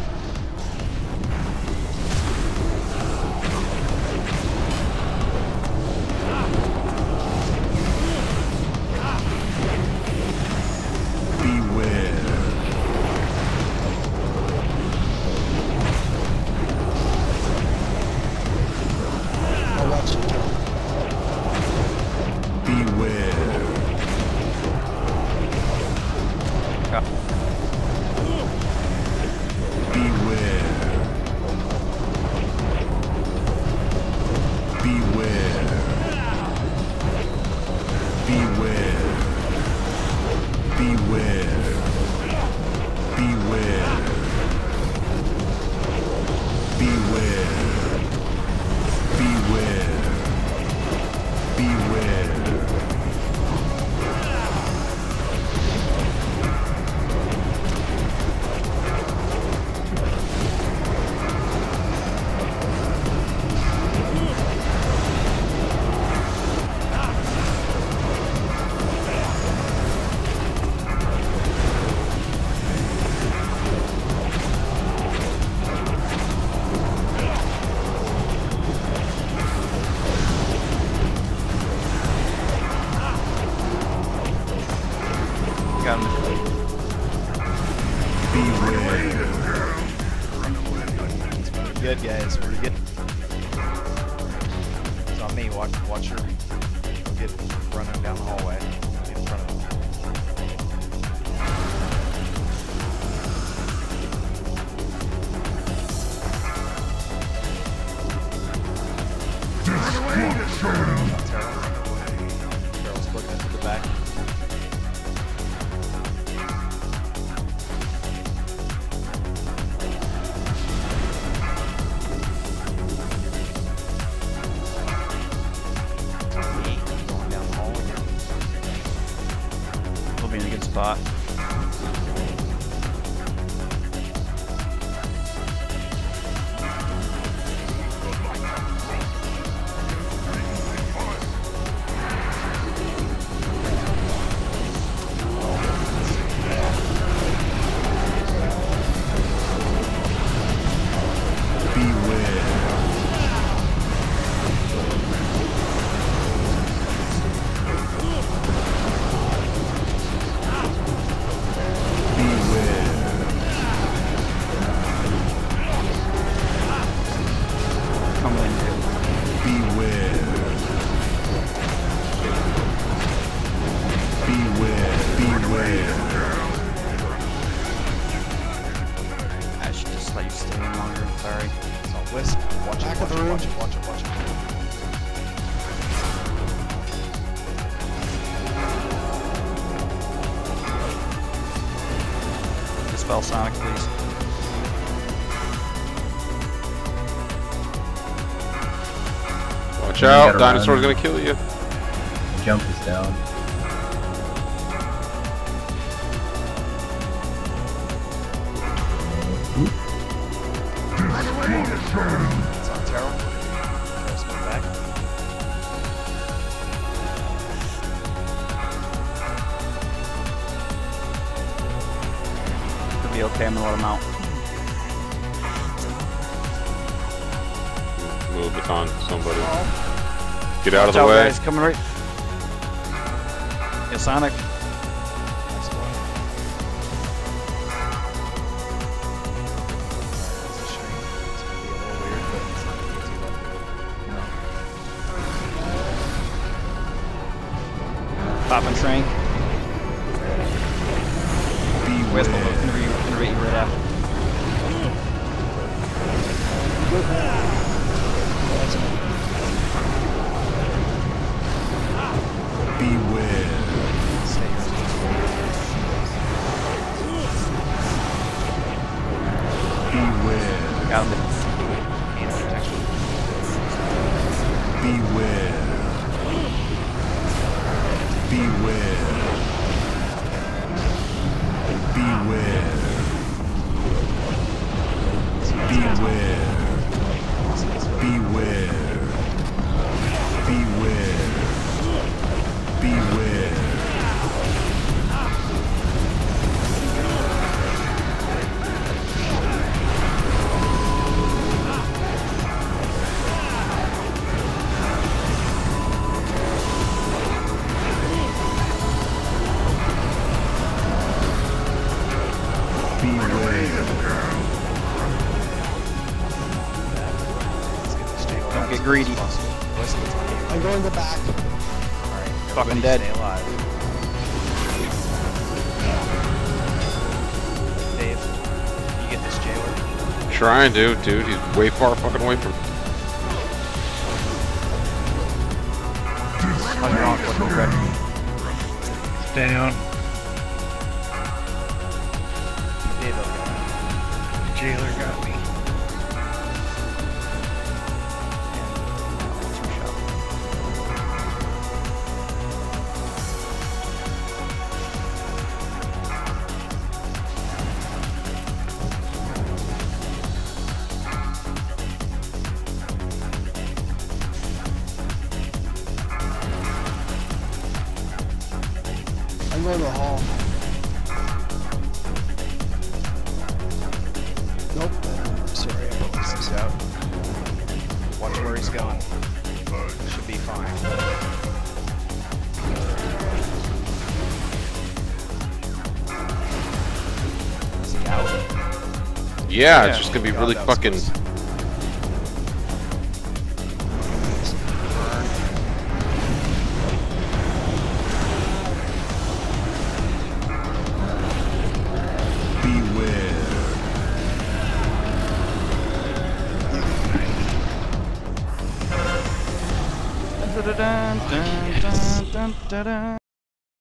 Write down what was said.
Good guys, we're good. It's on me. Watch her. Get running down the hallway. Get in front of them. Carol's looking into the back. In a good spot. I should just let you stay in longer. Sorry. It's all Wisp. Watch it, watch it, watch it, watch it, watch it. Dispel Sonic, please. Watch out, dinosaur's gonna kill you. Jump is down. It's on Terrell. Terrell's coming back. Could be okay, I'm gonna let him out. Move it on somebody. Get out of the Watch out, way. guys, coming right. Yeah, Sonic. Pop and shrink. Wisp will innervate you right after. Beware. Beware. Got him. Beware. Beware. Beware. Beware. Beware. Beware. Beware. greedy. I'm going to the back. Alright, Fucking everybody dead. stay alive. Dave, you get this jailer? Trying to, dude. He's way far fucking away from. How's your arm looking, Greg? Down. Dave, okay. Jailer got me. I'm going to the hall. Nope. Sorry, I apologize. He's out. Watch where he's going. Should be fine. Is he out? Yeah, it's just gonna be God, really that was fucking. close. Beware. Dun, dun, dun, dun, dun, dun, dun.